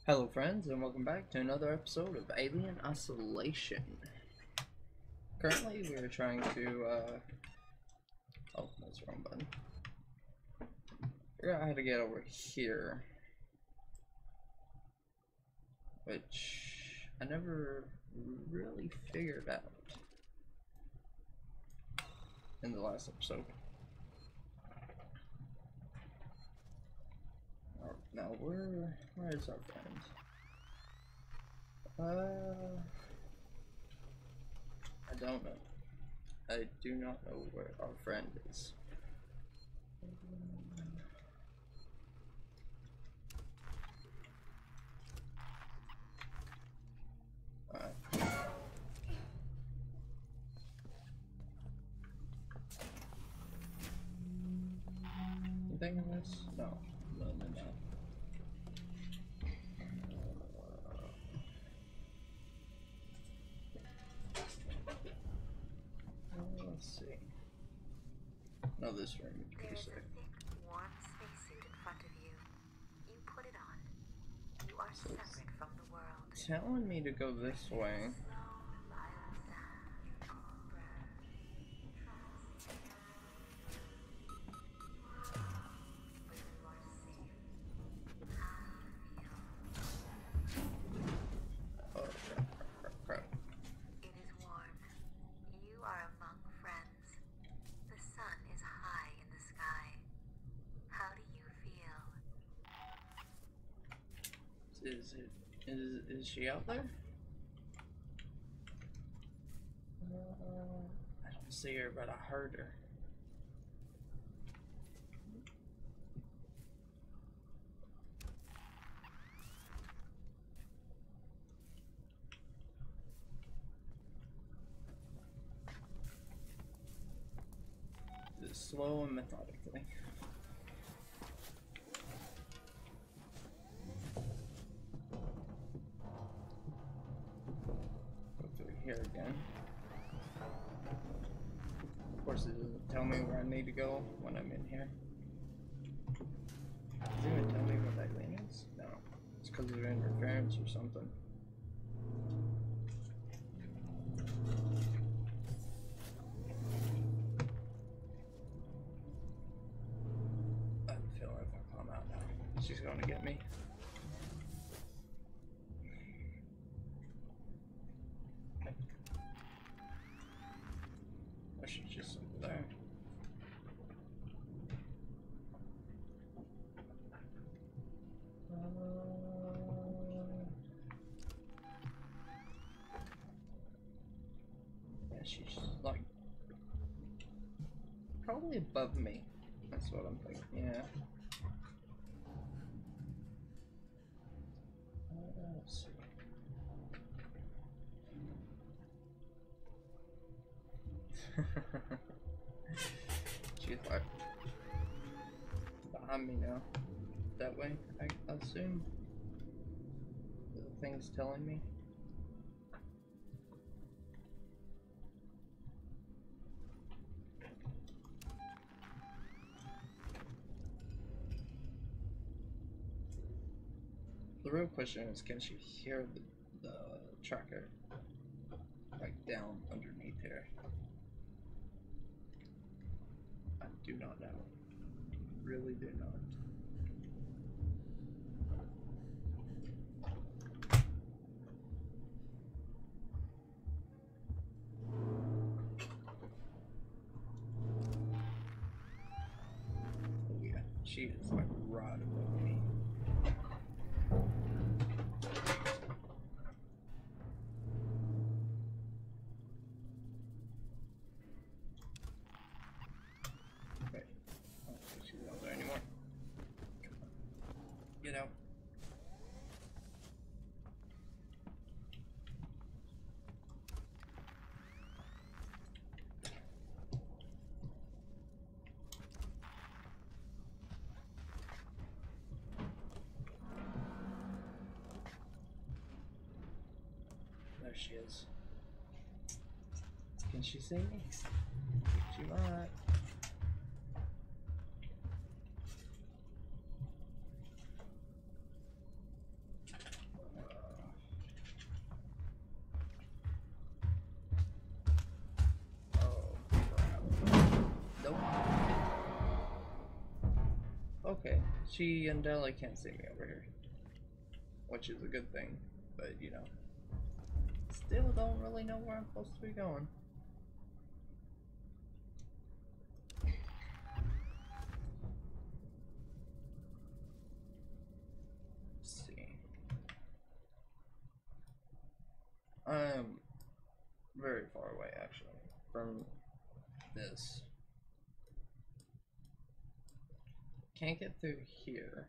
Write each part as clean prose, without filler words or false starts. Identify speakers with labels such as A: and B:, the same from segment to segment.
A: Hello friends and welcome back to another episode of Alien Isolation. Currently we are trying to oh, that's the wrong button. Figure out how to get over here. Which I never really figured out in the last episode. Now where is our friend? I don't know. I do not know where our friend is. Anything in this? No. No. Let's see. No, this room is pretty safe.
B: There's a thick, warm spacesuit in front of you. You put it on. You are separate from the world.
A: Telling me to go this way. Is she out there? I don't see her, but I heard her. Slow and methodically. Here again. Of course, it doesn't tell me where I need to go when I'm in here. Does it even tell me what that lane is? No. It's because of interference or something. I feel like if I come out now, she's going to get me. She's just over there. Yeah, she's like probably above me. That's what I'm thinking. Yeah. Let's see. She's like behind me now. That way, I assume. The thing's telling me. The real question is, can she hear the tracker like down underneath here? I do not know. Really do not. Oh yeah, she is like right above me. Okay, I don't think she's out there anymore. Get out. There she is. Can she see me? She might. Okay, she and Della can't see me over here, which is a good thing, but you know, still don't really know where I'm supposed to be going. Let's see. I'm very far away actually from this. Can't get through here.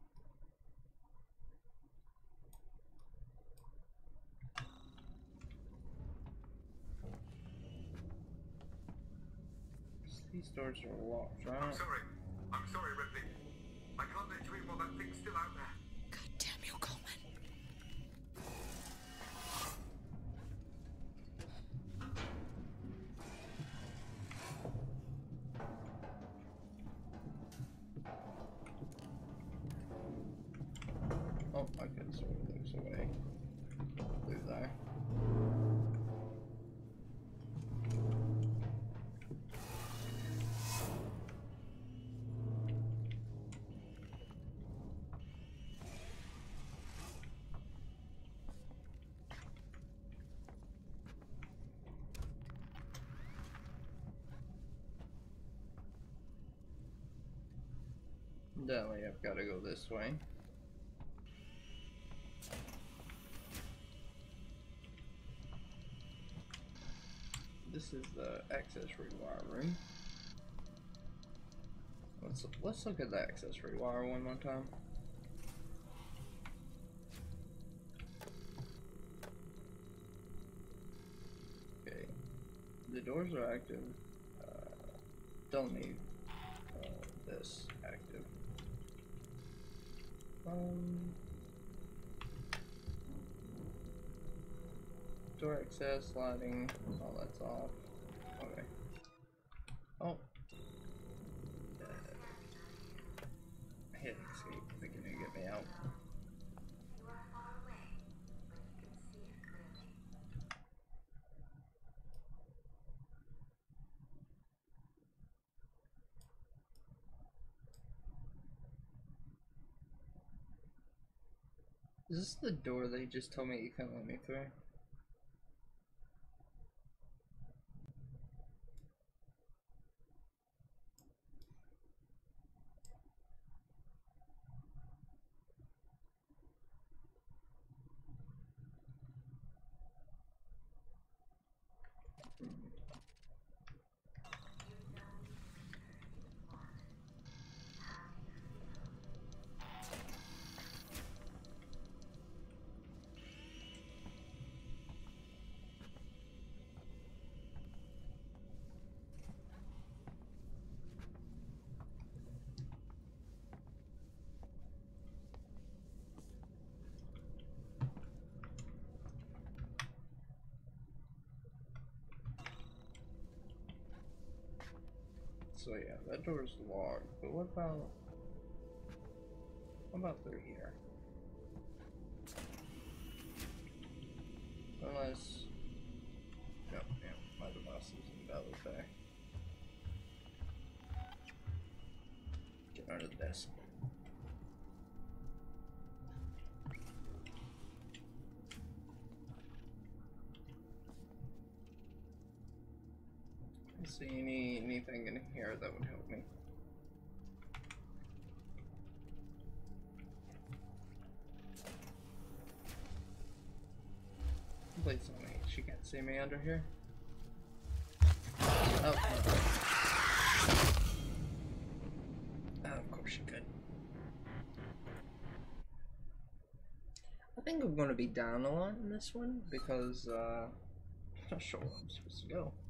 A: These doors are locked, right?
C: I'm sorry, Ripley. I can't let you in while that thing's still out there.
D: God damn you, Coleman.
A: Oh, I could sort of lose away through there. Definitely, I've got to go this way. This is the access rewire room. Let's look at the access rewire one more time. Okay, the doors are active. Don't need this active. Door access, sliding, all that's off. Okay. Oh. Hit escape, thinking you get me out.
B: You are far away, but you can see it clearly.
A: Is this the door they just told me you couldn't let me through? So yeah, that door's locked, but what about through here? Unless, no, yeah, my device is invalid there. Get under the desk. See anything in here that would help me? Please tell me she can't see me under here. Oh, of course she could. I think I'm gonna be down a lot in this one because I'm not sure where I'm supposed to go.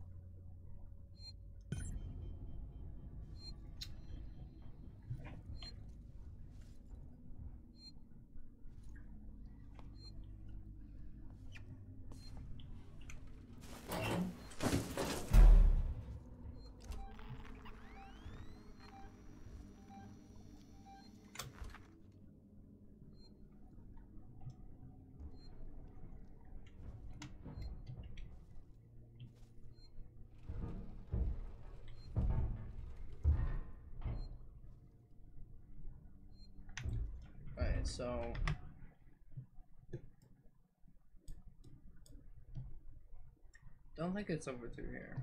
A: so don't think it's over through here.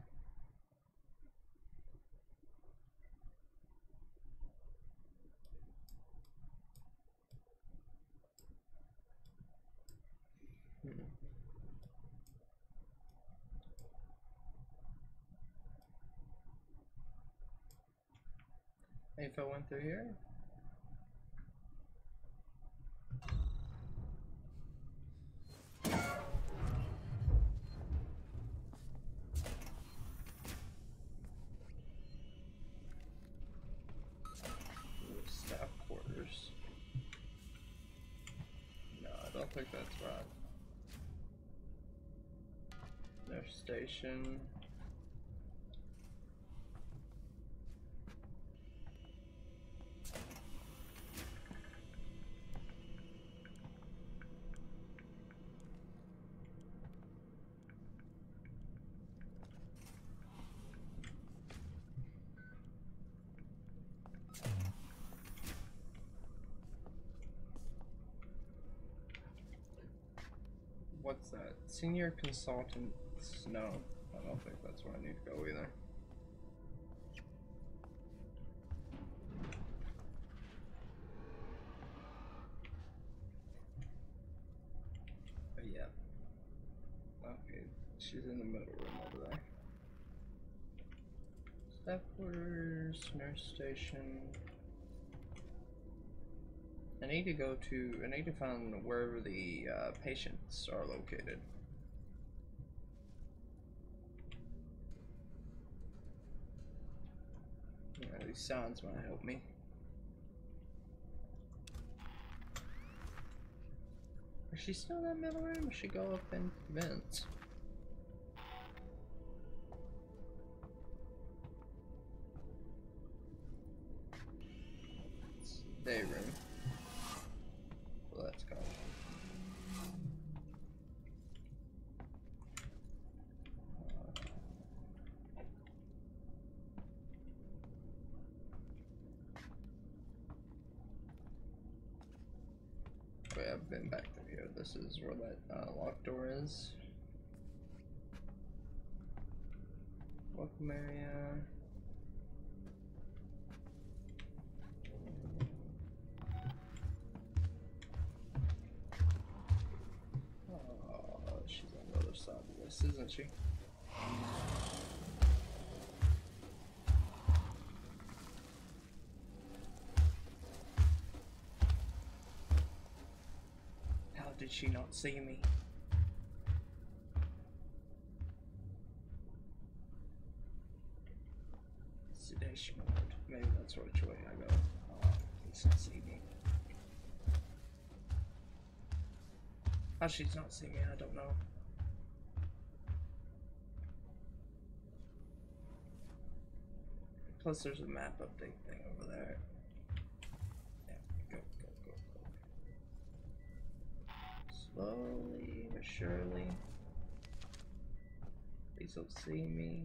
A: If I went through here. Staff quarters. No, I don't think that's right. Nurse station. What's that? Senior consultants? No, I don't think that's where I need to go either. But yeah. Okay, she's in the middle room over there. Staff quarters, nurse station. I need to find wherever the patients are located. Yeah, these signs might help me. Is she still in that middle room? Or should go up in vents? It's day room. Let's go. Wait, I've been back through here. This is where that locked door is. Welcome area. She's on the other side of this, isn't she? How did she not see me? Sedation ward. Maybe that's which way I go. Please not see me. How she's not seeing me, I don't know. Plus there's a map update thing over there. Yeah, go. Slowly but surely. Please don't see me.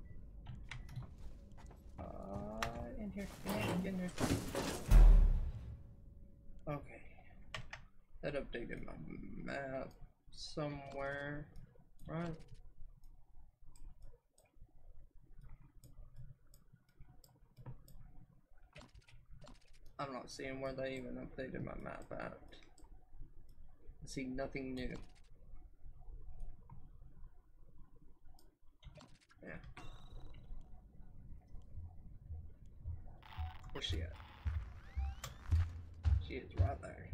A: In here, get in here. Okay. That updated my map somewhere, right? I'm not seeing where they even updated my map at. I see nothing new. Yeah. Where's she at? She is right there.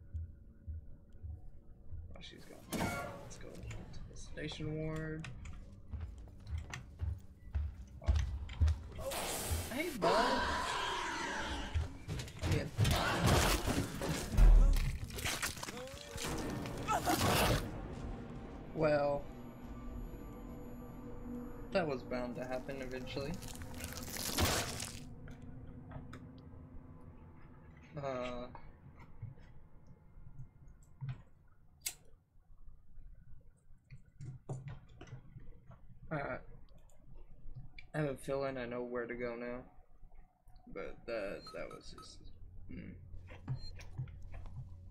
A: Oh, she's gone. Let's go to the station ward. Oh. Hey, bud. I'm in. Well, that was bound to happen eventually. Alright. I have a feeling I know where to go now. But that was just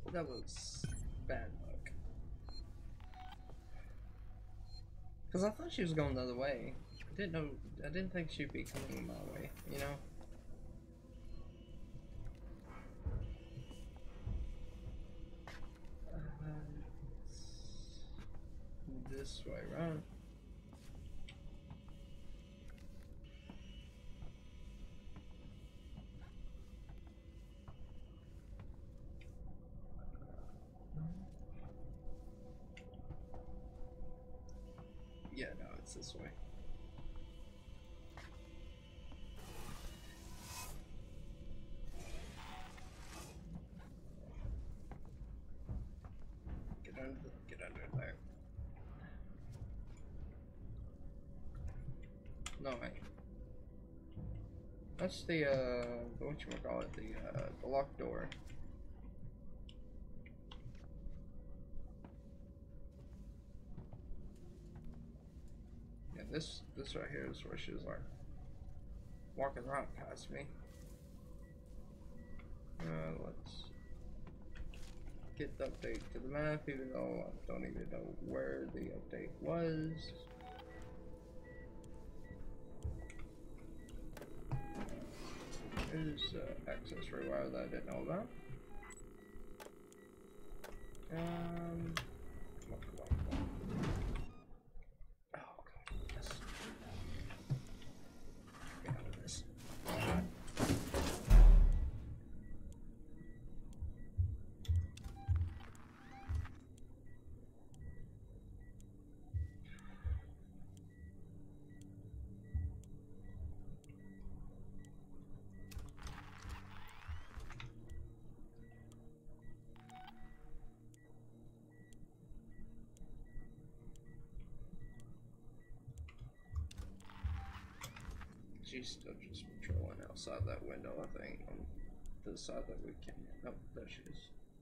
A: That was bad luck. Because I thought she was going the other way. I didn't think she'd be coming my way, you know? This way, right? Yeah, no, it's this way. Get under there. No, wait. That's the whatchamacallit, the locked door. Yeah, this right here is where she was like walking right past me. Let's get the update to the map, even though I don't even know where the update was. There's access rewire that I didn't know about. Come on. Oh god, yes. Get out of this. She's still just patrolling outside that window, I think, on the side that we can. Oh, there she is.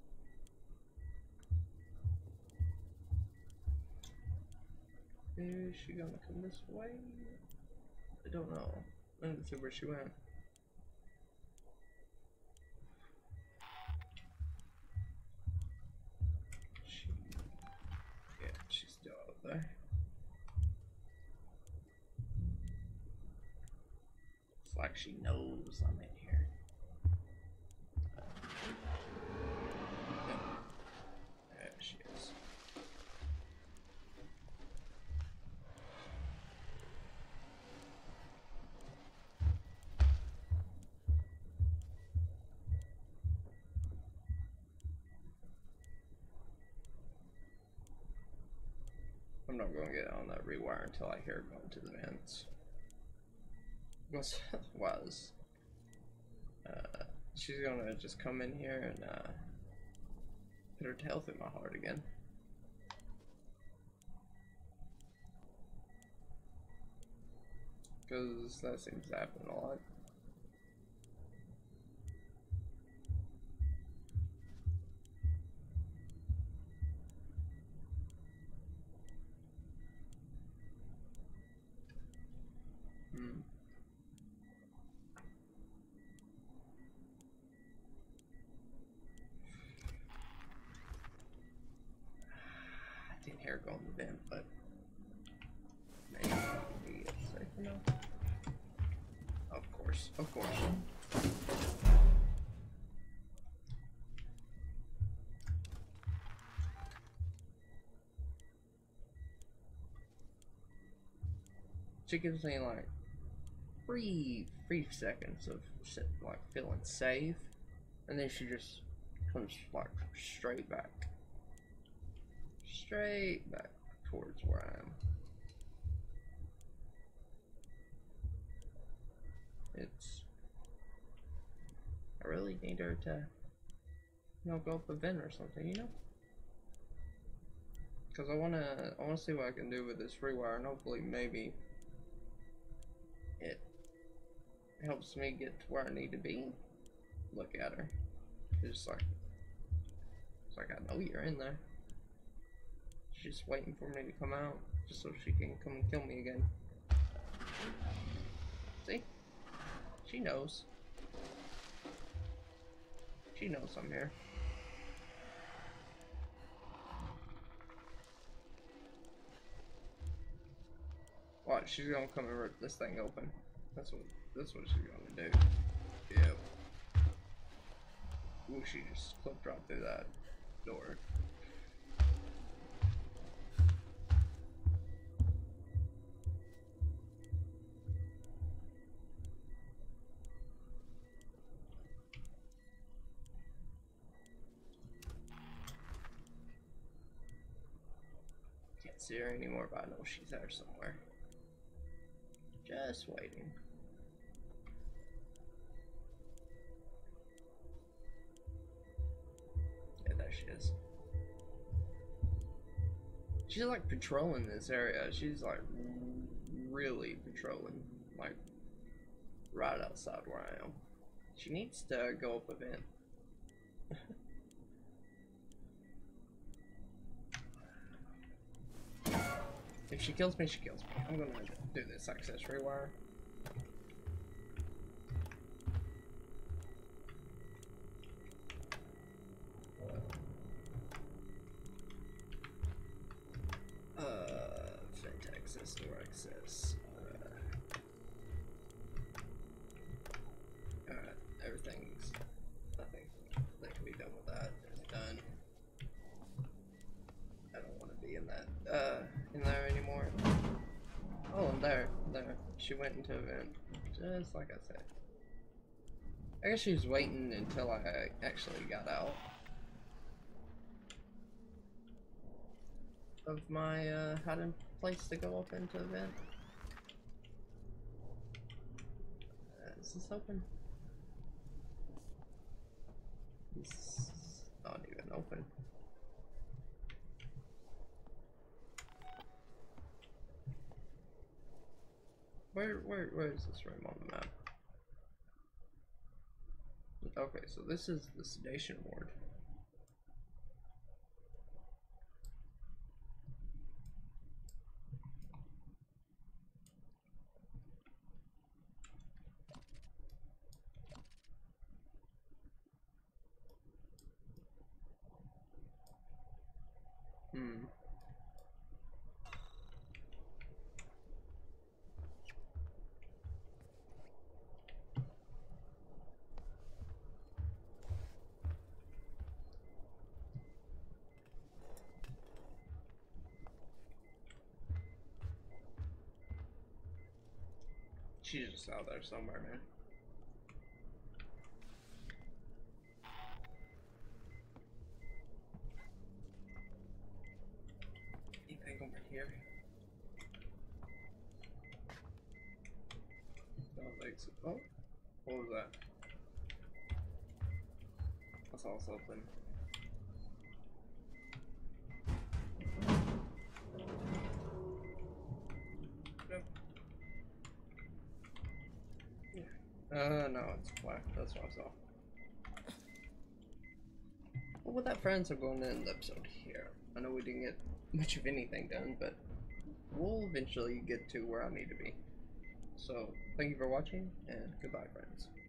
A: Is she gonna come this way? I don't know. I didn't see where she went. Yeah, she's still out there. It's like she knows I'm in here. Yeah. There she is. I'm not going to get on that rewire until I hear her going to the vents. Was she's gonna just come in here and put her tail through my heart again. Because that seems to happen a lot. I didn't hear her go in the vent, but maybe it's safe enough. Of course, of course. She gives me like brief seconds of like feeling safe, and then she just comes like straight back towards where I am. I really need her to, go up a vent or something, you know? Because I wanna see what I can do with this rewire, and hopefully maybe it helps me get to where I need to be. Look at her. It's like I know you're in there. She's just waiting for me to come out, just so she can come and kill me again. See? She knows. She knows I'm here. Watch, she's gonna come and rip this thing open. That's what she's gonna do. Yep. Ooh, she just clipped right through that door. Can't see her anymore, but I know she's there somewhere. Just waiting. Yeah, there she is. She's like patrolling this area. She's like really patrolling. Like right outside where I am. She needs to go up a vent. If she kills me, she kills me. I'm gonna do this access rewire. Vent access, door access. Alright, everything's. I think that can be done with that. It's done. I don't want to be in that. In there anymore. Oh, and there. She went into a vent. Just like I said. I guess she was waiting until I actually got out of my hiding place to go up into the vent. Is this open? It's not even open. Where is this room on the map? Okay, so this is the sedation ward. She's just out there somewhere, man. Anything over here? Don't think so. Oh, what was that? That's all open. No, it's black. That's what I saw. Well, with that, friends, I'm going to end the episode here. I know we didn't get much of anything done, but we'll eventually get to where I need to be. So, thank you for watching, and goodbye, friends.